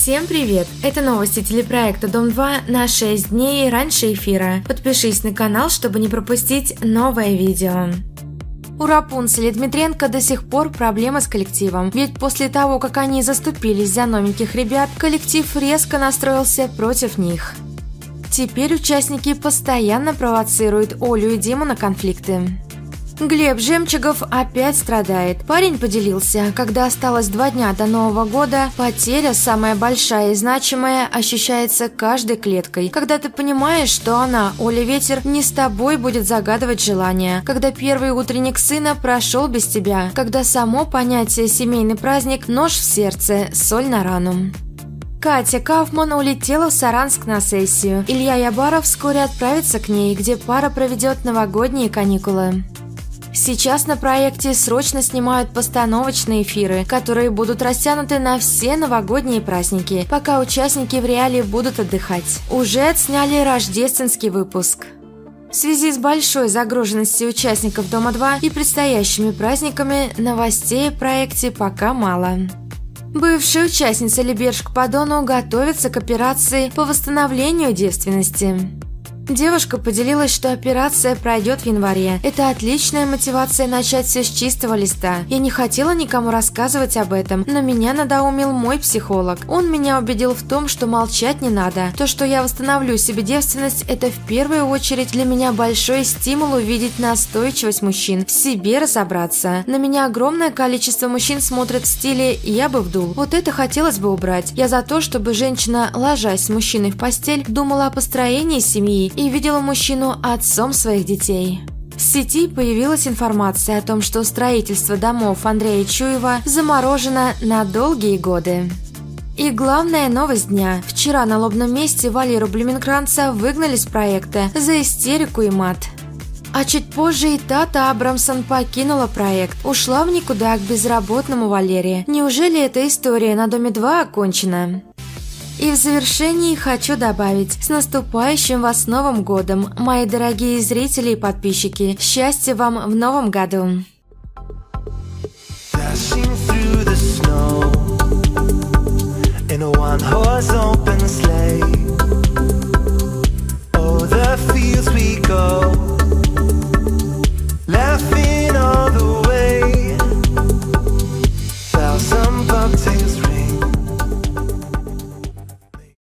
Всем привет! Это новости телепроекта Дом-2 на 6 дней раньше эфира. Подпишись на канал, чтобы не пропустить новое видео. У Рапунцель и Дмитренко до сих пор проблемы с коллективом, ведь после того, как они заступились за новеньких ребят, коллектив резко настроился против них. Теперь участники постоянно провоцируют Олю и Диму на конфликты. Глеб Жемчугов опять страдает. Парень поделился, когда осталось 2 дня до Нового года, потеря, самая большая и значимая, ощущается каждой клеткой. Когда ты понимаешь, что она, Оля Ветер, не с тобой будет загадывать желания. Когда первый утренник сына прошел без тебя. Когда само понятие «семейный праздник» – нож в сердце, соль на рану. Катя Кауфман улетела в Саранск на сессию. Илья Ябаров вскоре отправится к ней, где пара проведет новогодние каникулы. Сейчас на проекте срочно снимают постановочные эфиры, которые будут растянуты на все новогодние праздники, пока участники в реале будут отдыхать. Уже отсняли рождественский выпуск. В связи с большой загруженностью участников Дома-2 и предстоящими праздниками новостей в проекте пока мало. Бывшая участница Либерж к Падону готовится к операции по восстановлению девственности. Девушка поделилась, что операция пройдет в январе. Это отличная мотивация начать все с чистого листа. Я не хотела никому рассказывать об этом, но меня надоумил мой психолог. Он меня убедил в том, что молчать не надо. То, что я восстановлю себе девственность, это в первую очередь для меня большой стимул увидеть настойчивость мужчин, в себе разобраться. На меня огромное количество мужчин смотрят в стиле «я бы вдул». Вот это хотелось бы убрать. Я за то, чтобы женщина, ложась с мужчиной в постель, думала о построении семьи и видела мужчину отцом своих детей. В сети появилась информация о том, что строительство домов Андрея Чуева заморожено на долгие годы. И главная новость дня. Вчера на лобном месте Валеру Блуменкранца выгнали с проекта за истерику и мат. А чуть позже и Тата Абрамсон покинула проект, ушла в никуда к безработному Валере. Неужели эта история на Доме-2 окончена? И в завершении хочу добавить: с наступающим вас Новым годом, мои дорогие зрители и подписчики! Счастья вам в Новом году! Oh, the fields we go.